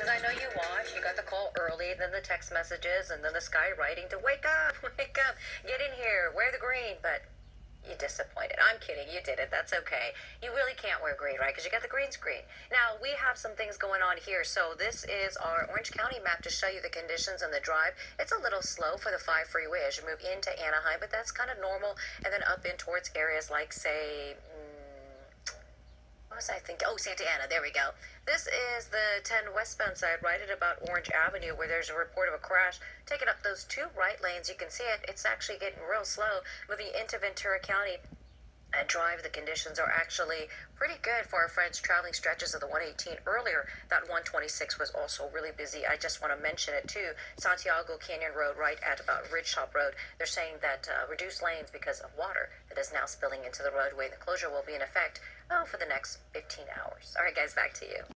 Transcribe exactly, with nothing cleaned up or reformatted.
I know you watch. You got the call early, then the text messages, and then the sky writing to wake up, wake up, get in here, wear the green. But you disappointed. I'm kidding. You did it. That's okay. You really can't wear green, right? Because you got the green screen. Now, we have some things going on here. So this is our Orange County map to show you the conditions and the drive. It's a little slow for the five freeway as you move into Anaheim, but that's kind of normal. And then up in towards areas like, say, what was I thinking? Oh, Santa Ana. There we go. This is the ten westbound side, right at about Orange Avenue, where there's a report of a crash. Taking up those two right lanes. You can see it. It's actually getting real slow. Moving into Ventura County and drive, the conditions are actually pretty good for our friends traveling stretches of the one eighteen earlier. That one twenty-six was also really busy. I just want to mention it too. Santiago Canyon Road, right at about Ridge Top Road. They're saying that uh, reduced lanes because of water that is now spilling into the roadway. The closure will be in effect, oh, for the next fifteen hours. All right, guys, back to you.